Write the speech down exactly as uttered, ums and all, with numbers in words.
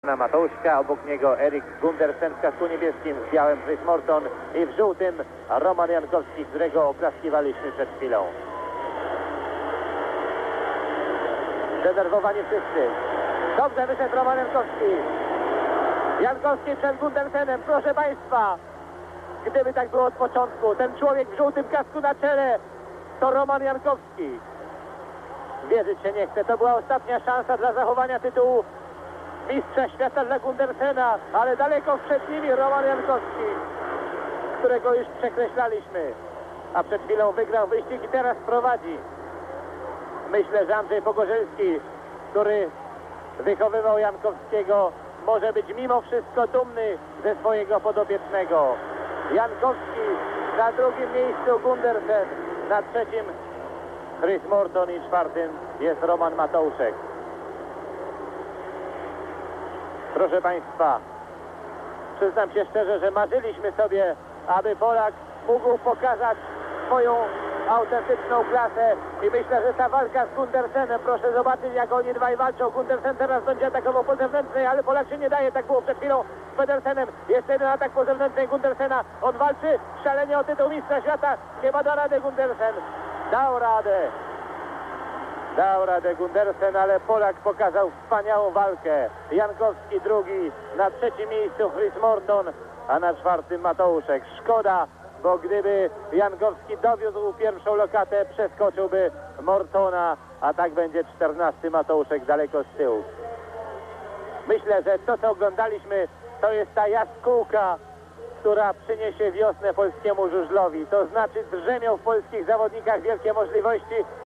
Na Mateuszka, obok niego Erik Gundersen w kasku niebieskim, w białym Chris Morton i w żółtym Roman Jankowski, którego oklaskiwaliśmy przed chwilą. Zdenerwowani wszyscy. Dobrze wyszedł Roman Jankowski. Jankowski przed Gundersenem, proszę Państwa. Gdyby tak było od początku, ten człowiek w żółtym kasku na czele to Roman Jankowski. Wierzyć się nie chce, to była ostatnia szansa dla zachowania tytułu mistrza świata dla Gundersena, ale daleko przed nimi Roman Jankowski, którego już przekreślaliśmy, a przed chwilą wygrał wyścig i teraz prowadzi. Myślę, że Andrzej Pogorzelski, który wychowywał Jankowskiego, może być mimo wszystko dumny ze swojego podopiecznego. Jankowski na drugim miejscu, Gundersen na trzecim, Chris Morton i czwartym jest Roman Mateuszek. Proszę Państwa, przyznam się szczerze, że marzyliśmy sobie, aby Polak mógł pokazać swoją autentyczną klasę i myślę, że ta walka z Gundersenem, proszę zobaczyć, jak oni dwaj walczą. Gundersen teraz będzie atakował po zewnętrznej, ale Polak się nie daje, tak było przed chwilą z Pedersenem. Jeszcze jeden atak po zewnętrznej Gundersena, on walczy szalenie o tytuł mistrza świata, chyba da radę Gundersen, dał radę. Dał radę Gundersen, ale Polak pokazał wspaniałą walkę. Jankowski drugi, na trzecim miejscu Chris Morton, a na czwartym Mateuszek. Szkoda, bo gdyby Jankowski dowiózł pierwszą lokatę, przeskoczyłby Mortona, a tak będzie czternasty Mateuszek daleko z tyłu. Myślę, że to, co oglądaliśmy, to jest ta jaskółka, która przyniesie wiosnę polskiemu żużlowi. To znaczy drzemią w polskich zawodnikach wielkie możliwości.